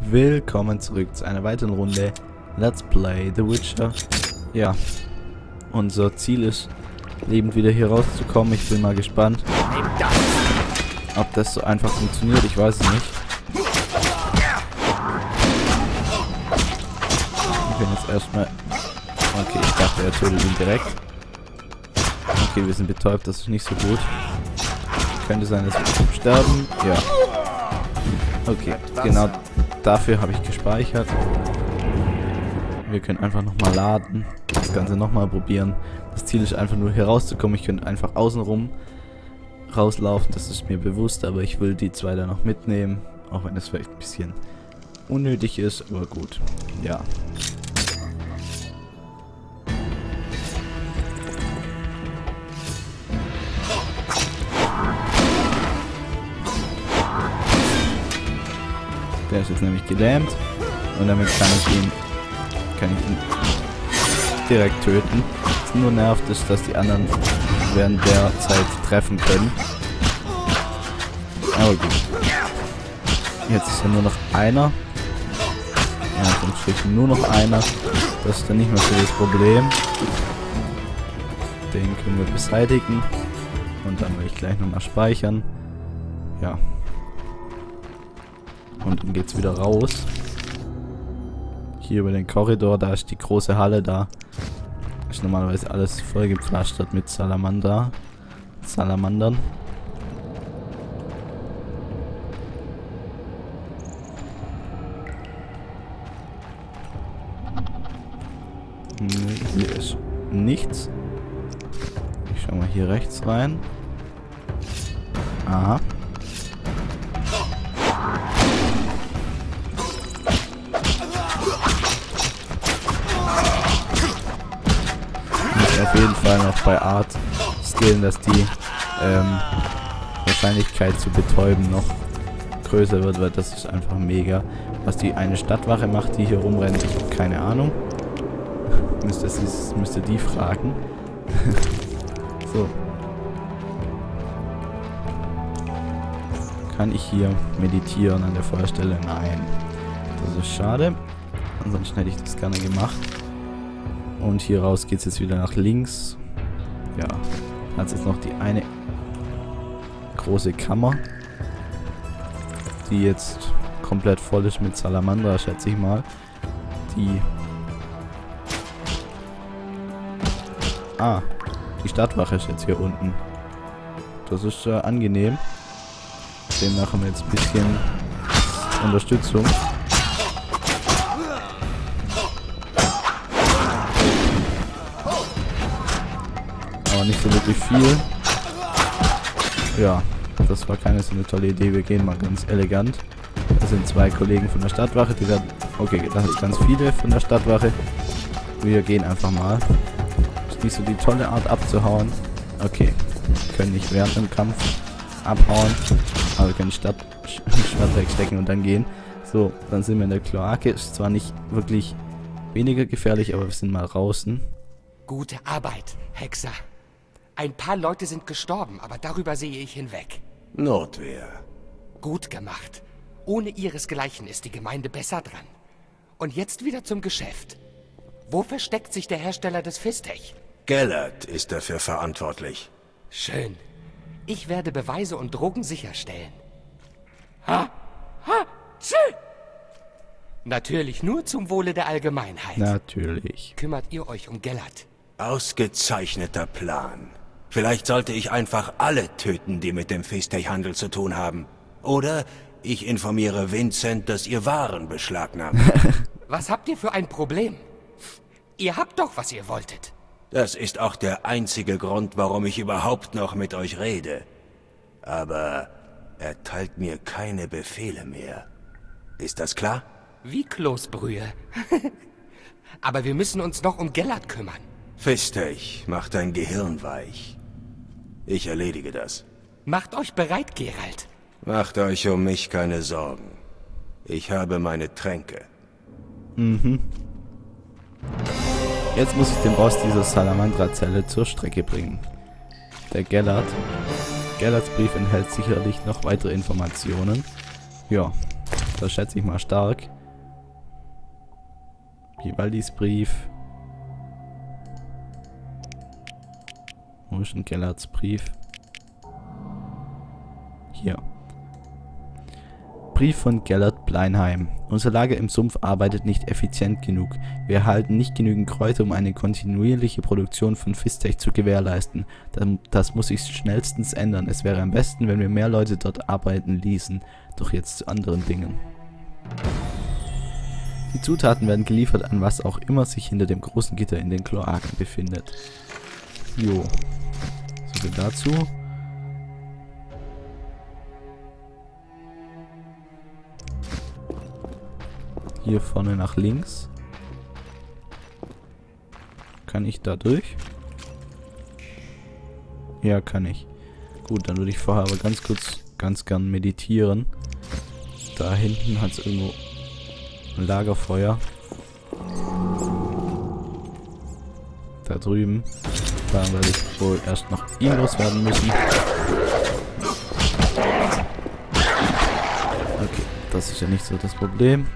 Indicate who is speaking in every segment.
Speaker 1: Willkommen zurück zu einer weiteren Runde Let's Play The Witcher. Ja, unser Ziel ist, lebend wieder hier rauszukommen. Ich bin mal gespannt, ob das so einfach funktioniert. Ich weiß es nicht. Ich bin jetzt erstmal... Okay, ich dachte, er tötet ihn direkt. Okay, wir sind betäubt, das ist nicht so gut. Könnte sein, dass wir sterben. Ja. Okay, genau dafür habe ich gespeichert. Wir können einfach nochmal laden. Das Ganze nochmal probieren. Das Ziel ist einfach nur hier rauszukommen. Ich könnte einfach außenrum rauslaufen. Das ist mir bewusst, aber ich will die zwei da noch mitnehmen. Auch wenn es vielleicht ein bisschen unnötig ist, aber gut. Ja. Der ist jetzt nämlich gelähmt und damit kann ich ihn direkt töten. Was nur nervt ist, dass die anderen während der Zeit treffen können. Aber gut. Jetzt ist ja nur noch einer. Ja, sonst nur noch einer. Das ist dann nicht mehr so das Problem. Den können wir beseitigen. Und dann will ich gleich nochmal speichern. Ja. Und dann geht's wieder raus. Hier über den Korridor, da ist die große Halle, da ist normalerweise alles vollgepflastert mit Salamandern. Nee, hier ist nichts. Ich schau mal hier rechts rein. Aha. Auf jeden Fall noch bei Art skillen, dass die Wahrscheinlichkeit zu betäuben noch größer wird, weil das ist einfach mega. Was die eine Stadtwache macht, die hier rumrennt, ich habe keine Ahnung. Müsste die fragen. So. Kann ich hier meditieren an der Feuerstelle? Nein. Das ist schade. Ansonsten hätte ich das gerne gemacht. Und hier raus geht es jetzt wieder nach links. Ja, hat jetzt noch die eine große Kammer, die jetzt komplett voll ist mit Salamandra, schätze ich mal. Die Stadtwache ist jetzt hier unten. Das ist angenehm. Demnach haben wir jetzt ein bisschen Unterstützung. Nicht so wirklich viel. Ja, das war keine so eine tolle Idee. Wir gehen mal ganz elegant. Das sind zwei Kollegen von der Stadtwache, die werden... Okay, da hat ganz viele von der Stadtwache. Wir gehen einfach mal. Ist nicht so die tolle Art abzuhauen. Okay, wir können nicht während dem Kampf abhauen, aber wir können die Stadt wegstecken und dann gehen. So, dann sind wir in der Kloake. Ist zwar nicht wirklich weniger gefährlich, aber wir sind mal draußen.
Speaker 2: Gute Arbeit, Hexer. Ein paar Leute sind gestorben, aber darüber sehe ich hinweg.
Speaker 3: Notwehr.
Speaker 2: Gut gemacht. Ohne ihresgleichen ist die Gemeinde besser dran. Und jetzt wieder zum Geschäft. Wo versteckt sich der Hersteller des Fistech?
Speaker 3: Gellert ist dafür verantwortlich.
Speaker 2: Schön. Ich werde Beweise und Drogen sicherstellen. Ha! Ha! Tschü! Natürlich nur zum Wohle der Allgemeinheit.
Speaker 1: Natürlich.
Speaker 2: Kümmert ihr euch um Gellert?
Speaker 3: Ausgezeichneter Plan. Vielleicht sollte ich einfach alle töten, die mit dem Fistech-Handel zu tun haben. Oder ich informiere Vincent, dass ihr Waren beschlagnahmt.
Speaker 2: Was habt ihr für ein Problem? Ihr habt doch, was ihr wolltet.
Speaker 3: Das ist auch der einzige Grund, warum ich überhaupt noch mit euch rede. Aber er teilt mir keine Befehle mehr. Ist das klar?
Speaker 2: Wie Kloßbrühe. Aber wir müssen uns noch um Gellert kümmern.
Speaker 3: Fistech macht dein Gehirn weich. Ich erledige das.
Speaker 2: Macht euch bereit, Geralt.
Speaker 3: Macht euch um mich keine Sorgen. Ich habe meine Tränke.
Speaker 1: Mhm. Jetzt muss ich den Boss dieser Salamandra-Zelle zur Strecke bringen. Der Gellert. Gellerts Brief enthält sicherlich noch weitere Informationen. Ja, er, schätze ich mal, stark. Vivaldis Brief. Wo ist denn Gellerts Brief? Hier. Brief von Gellert Bleinheim. Unser Lager im Sumpf arbeitet nicht effizient genug. Wir erhalten nicht genügend Kräuter, um eine kontinuierliche Produktion von Fistech zu gewährleisten. Das muss sich schnellstens ändern. Es wäre am besten, wenn wir mehr Leute dort arbeiten ließen. Doch jetzt zu anderen Dingen. Die Zutaten werden geliefert an was auch immer sich hinter dem großen Gitter in den Kloaken befindet. Jo. So viel dazu. Hier vorne nach links. Kann ich da durch? Ja, kann ich. Gut, dann würde ich vorher aber ganz gern meditieren. Da hinten hat es irgendwo ein Lagerfeuer. Da drüben. Da werde ich wohl erst noch ihn loswerden müssen. Okay, das ist ja nicht so das Problem.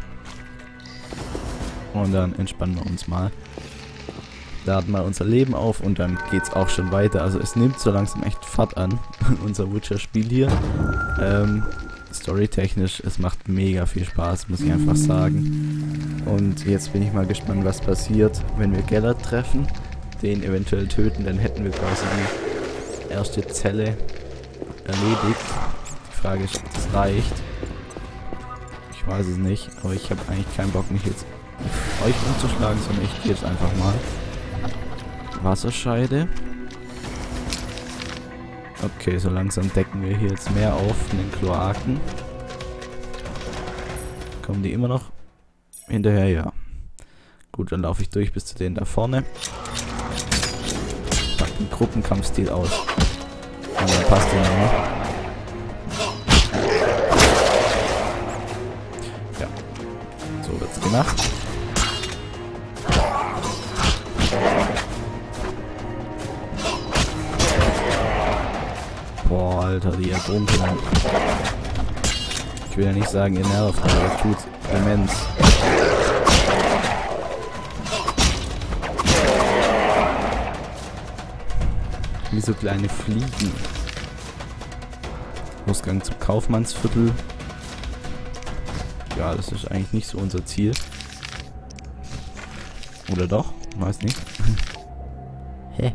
Speaker 1: Und dann entspannen wir uns mal. Laden mal unser Leben auf und dann geht's auch schon weiter. Also es nimmt so langsam echt Fahrt an, unser Witcher-Spiel hier. Storytechnisch, es macht mega viel Spaß, muss ich einfach sagen. Und jetzt bin ich mal gespannt, was passiert, wenn wir Gellert treffen, den eventuell töten, dann hätten wir quasi die erste Zelle erledigt. Die Frage ist, ob das reicht. Ich weiß es nicht, aber ich habe eigentlich keinen Bock, mich jetzt euch umzuschlagen, sondern ich gehe jetzt einfach mal. Wasserscheide. Okay, so langsam decken wir hier jetzt mehr auf in den Kloaken. Kommen die immer noch hinterher? Ja. Gut, dann laufe ich durch bis zu denen da vorne. Pack den Gruppenkampfstil aus. Und dann passt der noch. Ja. So wird's gemacht. Boah, Alter, die Ertrunken. Ich will ja nicht sagen, ihr nervt, aber das tut immens. Wie so kleine Fliegen. Ausgang zum Kaufmannsviertel. Ja, das ist eigentlich nicht so unser Ziel. Oder doch? Weiß nicht. Hä?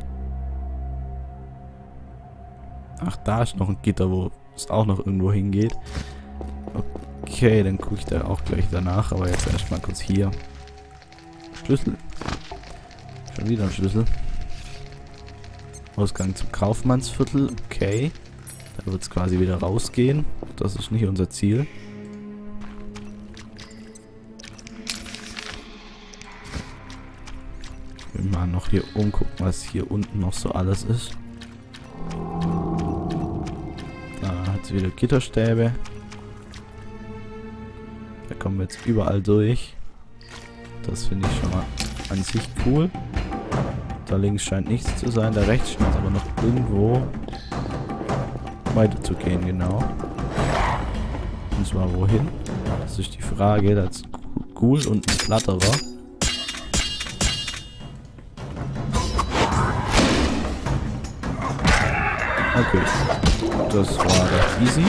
Speaker 1: Ach, da ist noch ein Gitter, wo es auch noch irgendwo hingeht. Okay, dann gucke ich da auch gleich danach. Aber jetzt erstmal kurz hier. Schlüssel. Schon wieder ein Schlüssel. Ausgang zum Kaufmannsviertel. Okay. Da wird es quasi wieder rausgehen. Das ist nicht unser Ziel. Ich will mal noch hier umgucken, was hier unten noch so alles ist. Da hat es wieder Gitterstäbe. Da kommen wir jetzt überall durch. Das finde ich schon mal an sich cool. Da links scheint nichts zu sein. Da rechts scheint aber noch irgendwo weiter zu gehen, genau. Und zwar wohin? Das ist die Frage. Da ist Ghoul und ein Flatterer. Okay. Das war recht easy.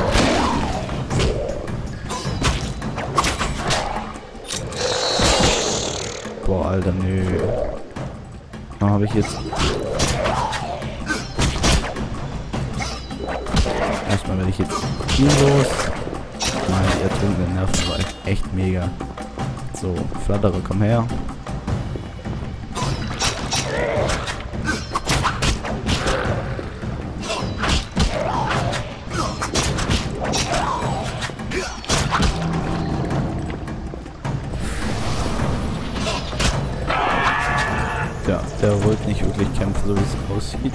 Speaker 1: Boah, Alter, nö. Da habe ich jetzt... Erstmal werde ich jetzt hier los. Nein, die ertrunkenen Nerven war echt mega. So, Flatterer, komm her. Ja, der wollte nicht wirklich kämpfen, so wie es aussieht.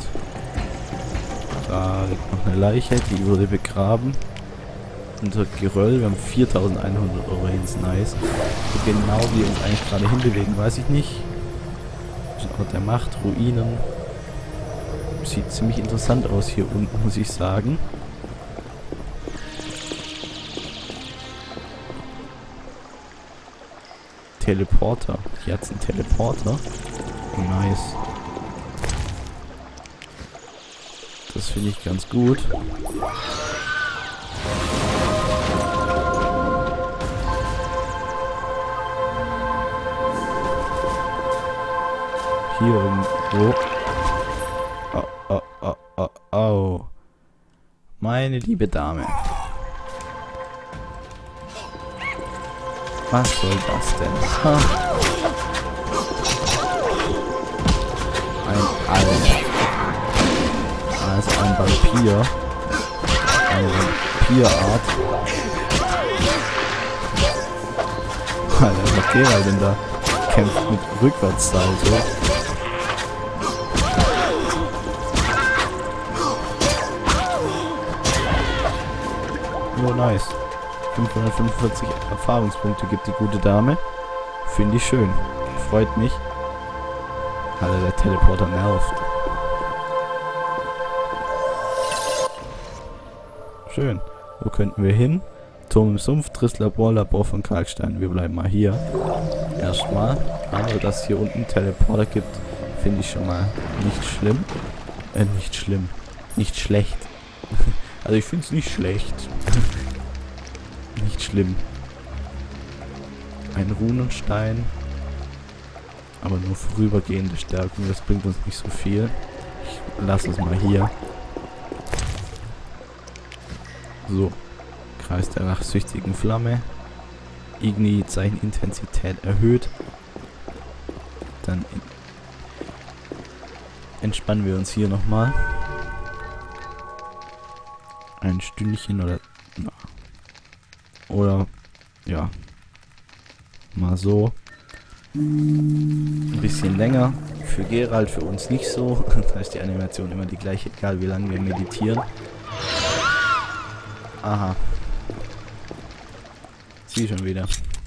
Speaker 1: Da liegt noch eine Leiche, die wurde begraben. Unter Geröll, wir haben 4.100 Orens, nice. So genau wie wir uns eigentlich gerade hinbewegen, weiß ich nicht. Das ist ein Ort der Macht, Ruinen. Sieht ziemlich interessant aus hier unten, muss ich sagen. Teleporter. Hier hat's einen Teleporter. Oh, nice. Das finde ich ganz gut. Hier irgendwo. Oh, oh, oh, oh, oh. Meine liebe Dame. Was soll das denn? Ha. Ein Alter. Also ein Vampir. Eine Vampirart. Alter, was macht der denn da? Kämpft mit Rückwärtssalto. Oh, nice. 545 Erfahrungspunkte gibt die gute Dame. Finde ich schön. Freut mich. Alter, der Teleporter nervt. Schön. Wo könnten wir hin? Turm im Sumpf, Labor, Labor von Kalkstein. Wir bleiben mal hier. Erstmal. Aber dass es hier unten Teleporter gibt, finde ich schon mal nicht schlimm. Nicht schlimm. Nicht schlecht. Also ich finde es nicht schlecht. Nicht schlimm. Ein Runenstein. Aber nur vorübergehende Stärkung. Das bringt uns nicht so viel. Ich lasse es mal hier. So. Kreis der rachsüchtigen Flamme. Igni-Zeichenintensität erhöht. Dann entspannen wir uns hier nochmal. Ein Stündchen oder ja, mal so. Ein bisschen länger. Für Geralt, für uns nicht so. Da ist die Animation immer die gleiche, egal wie lange wir meditieren. Aha. Sie schon wieder.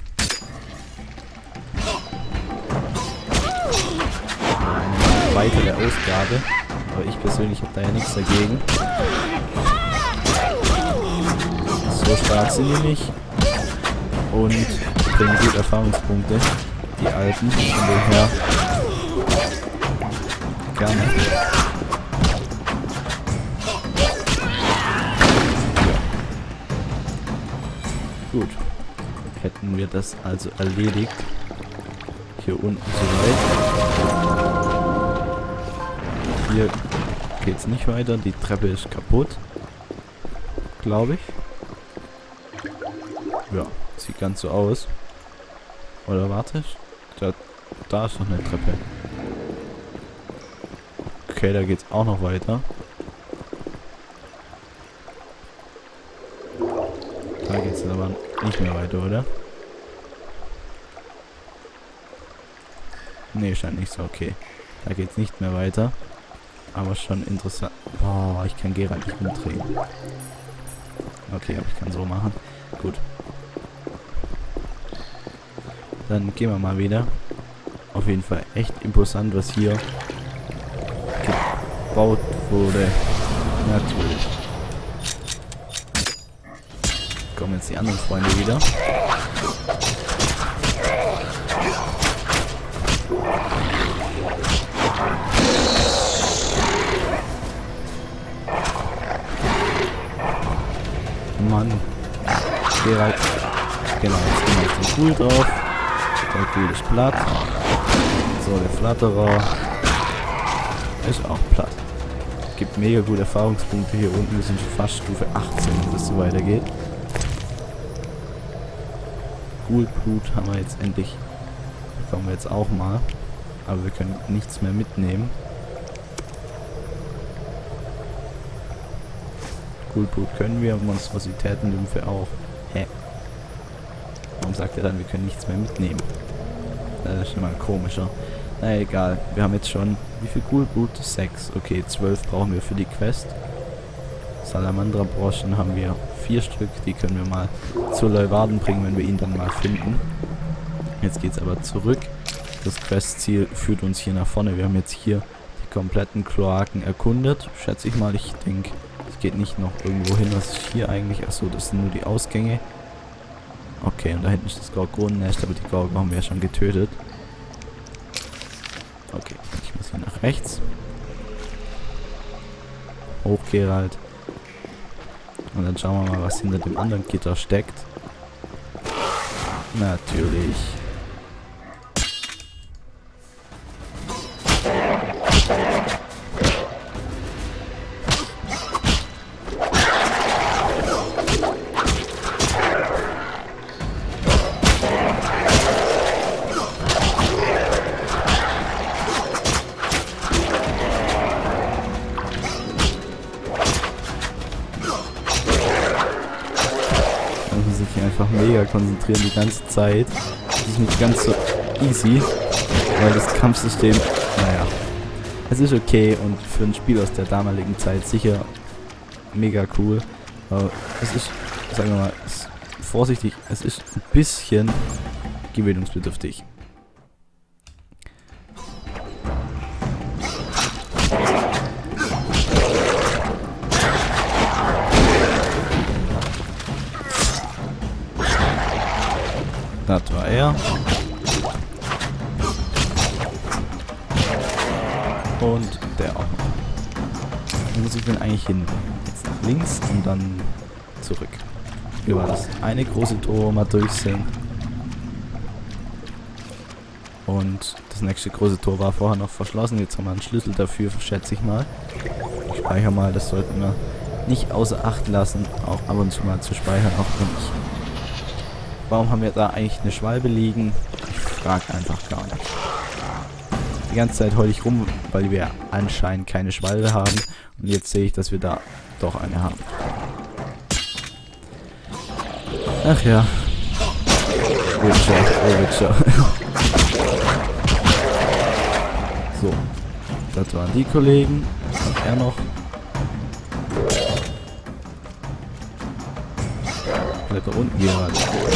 Speaker 1: Eine weitere Ausgabe. Aber ich persönlich habe da ja nichts dagegen. So stark sind die nicht. Und bringen gut Erfahrungspunkte. Die alten. Von dem her. Gerne. Ja. Gut. Hätten wir das also erledigt. Hier unten soweit. Hier geht's nicht weiter. Die Treppe ist kaputt. Glaube ich. Ja, sieht ganz so aus. Oder warte. Da ist noch eine Treppe. Okay, da geht's auch noch weiter. Da geht's aber nicht mehr weiter, oder? Nee, scheint nicht so. Okay. Da geht's nicht mehr weiter. Aber schon interessant. Boah, ich kann Geralt nicht umdrehen. Okay, aber ich kann so machen. Gut. Dann gehen wir mal wieder. Auf jeden Fall echt imposant, was hier gebaut wurde. Natürlich. Kommen jetzt die anderen Freunde wieder. Mann. Geralt. Genau, jetzt gehen wir auf den Pool drauf. Der Pool ist platt. So, der Flatterer ist auch platt. Gibt mega gute Erfahrungspunkte hier unten. Wir sind schon fast Stufe 18, wenn das so weitergeht. Ghoulblut haben wir jetzt endlich. Bekommen wir jetzt auch mal. Aber wir können nichts mehr mitnehmen. Ghoulblut können wir, Monstrositäten-Lymphe auch. Hä? Warum sagt er dann, wir können nichts mehr mitnehmen? Das ist schon mal komischer. Na egal, wir haben jetzt schon, wie viel Ghoulblut? 6. Okay, 12 brauchen wir für die Quest. Salamandra-Broschen haben wir 4 Stück, die können wir mal zu Leuwarden bringen, wenn wir ihn dann mal finden. Jetzt geht's aber zurück. Das Questziel führt uns hier nach vorne. Wir haben jetzt hier die kompletten Kloaken erkundet. Schätze ich mal, ich denke, es geht nicht noch irgendwo hin. Was ist hier eigentlich? Achso, das sind nur die Ausgänge. Okay, und da hinten ist das Gorgonennest, aber die Gorgon haben wir ja schon getötet. Okay, ich muss hier nach rechts. Hoch, Geralt. Und dann schauen wir mal, was hinter dem anderen Gitter steckt. Natürlich. Einfach mega konzentrieren die ganze Zeit. Das ist nicht ganz so easy, weil das Kampfsystem, naja, es ist okay und für ein Spiel aus der damaligen Zeit sicher mega cool. Aber es ist, sagen wir mal, vorsichtig, es ist ein bisschen gewöhnungsbedürftig. Das war er. Und der auch noch. Wo muss ich denn eigentlich hin? Jetzt nach links und dann zurück. Hier war das eine große Tor mal durch sind. Und das nächste große Tor war vorher noch verschlossen. Jetzt haben wir einen Schlüssel dafür, schätze ich mal. Ich speichere mal, das sollten wir nicht außer Acht lassen, auch ab und zu mal zu speichern, auch wenn ich... Warum haben wir da eigentlich eine Schwalbe liegen? Ich frage einfach gar nicht. Die ganze Zeit heule ich rum, weil wir anscheinend keine Schwalbe haben. Und jetzt sehe ich, dass wir da doch eine haben. Ach ja. Witcher, oh Witcher. So. Das waren die Kollegen. Und er noch. Bleib da unten gerade.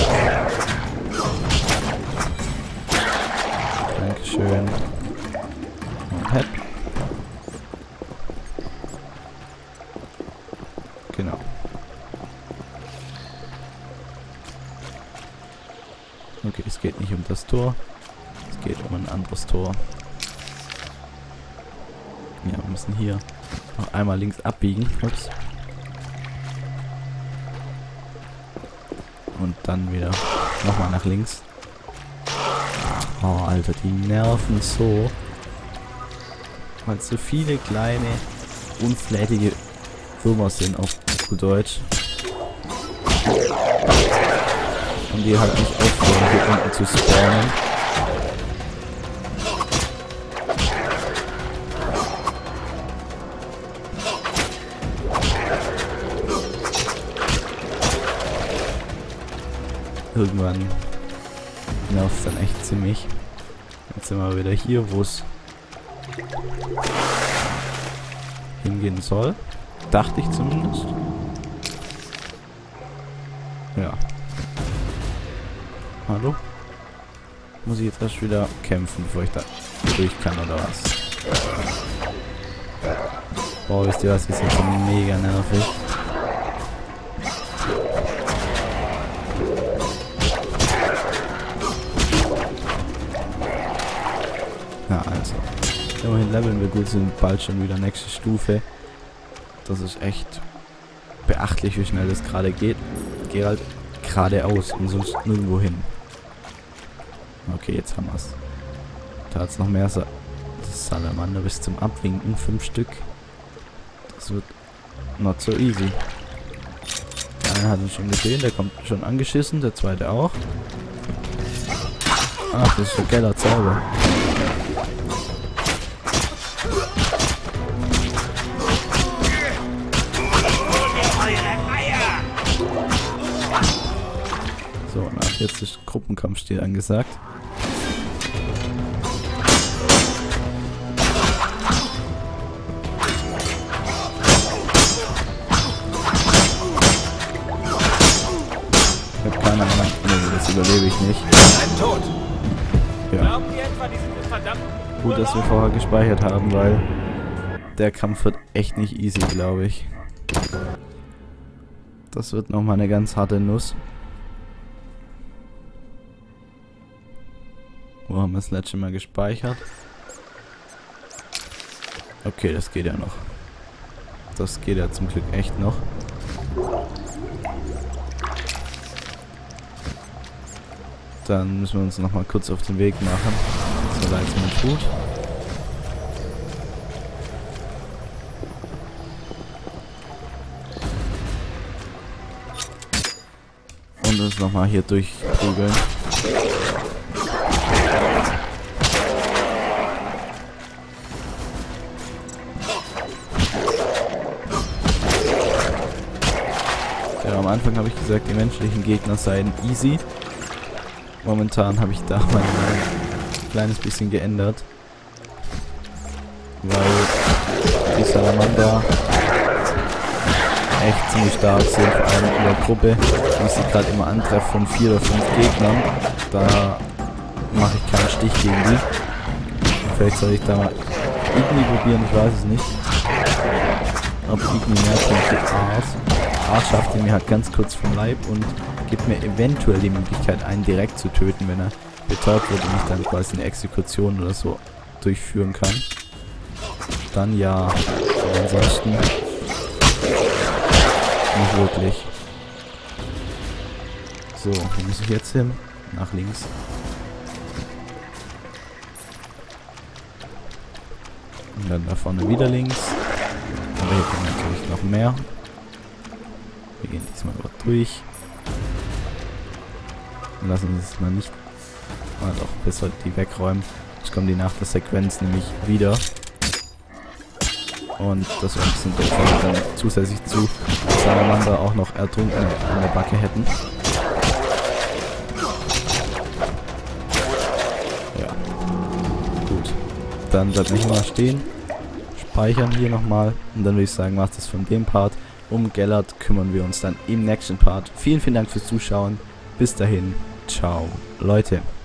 Speaker 1: Dankeschön. Und Head. Genau. Okay, es geht nicht um das Tor. Es geht um ein anderes Tor. Ja, wir müssen hier noch einmal links abbiegen. Ups. Und dann wieder nochmal nach links. Oh, Alter, die nerven so. Weil so viele kleine, unflätige Würmer sind auf gut Deutsch. Und die halt nicht aufhören, hier unten zu spawnen. Irgendwann nervt es dann echt ziemlich. Jetzt sind wir wieder hier, wo es hingehen soll. Dachte ich zumindest. Ja. Hallo? Muss ich jetzt erst wieder kämpfen, bevor ich da durch kann, oder was? Boah, wisst ihr was? Ist jetzt mega nervig. Ja, also. Immerhin leveln wir gut, sind bald schon wieder nächste Stufe. Das ist echt beachtlich, wie schnell das gerade geht. Geralt geradeaus und sonst nirgendwo hin. Okay, jetzt haben wir es. Da hat es noch mehr Salamander bis zum Abwinken. 5 Stück. Das wird not so easy. Der eine hat uns schon gesehen, der kommt schon angeschissen, der zweite auch. Ach, das ist der Geller Zauber. So, und ab jetzt ist Gruppenkampfstil angesagt. Ich hab keine Ahnung. Nee, das überlebe ich nicht. Ja. Gut, dass wir vorher gespeichert haben, weil der Kampf wird echt nicht easy, glaube ich. Das wird nochmal eine ganz harte Nuss. Wo haben wir das letzte Mal gespeichert? Okay, das geht ja noch. Das geht ja zum Glück echt noch. Dann müssen wir uns noch mal kurz auf den Weg machen. So leid es mir tut. Und uns noch mal hier durchprügeln. Ja, am Anfang habe ich gesagt, die menschlichen Gegner seien easy. Momentan habe ich da mal ein kleines bisschen geändert. Weil die Salamander echt ziemlich stark sind, vor allem in der Gruppe. Wenn ich sie gerade immer antreffe von 4 oder 5 Gegnern, da mache ich keinen Stich gegen die. Vielleicht soll ich da mal Igni probieren, ich weiß es nicht. Ob Igni mehr kommt. Art schafft ihn mir halt ganz kurz vom Leib und gibt mir eventuell die Möglichkeit, einen direkt zu töten, wenn er betäubt wird und ich dann quasi eine Exekution oder so durchführen kann. Dann ja, aber ansonsten nicht wirklich. So, wo muss ich jetzt hin? Nach links. Und dann da vorne wieder links. Aber hier kommen natürlich noch mehr. Wir gehen diesmal aber durch. Und lassen uns das mal nicht... Ah doch, besser die wegräumen. Jetzt kommen die nach der Sequenz nämlich wieder. Und das wäre ein bisschen doof, wenn wir dann zusätzlich zu Salamander auch noch Ertrunkene an der Backe hätten. Ja. Gut. Dann bleibt nicht mal stehen. Speichern hier nochmal. Und dann würde ich sagen, macht das von dem Part. Um Gellert kümmern wir uns dann im nächsten Part. Vielen, vielen Dank fürs Zuschauen. Bis dahin. Ciao, Leute.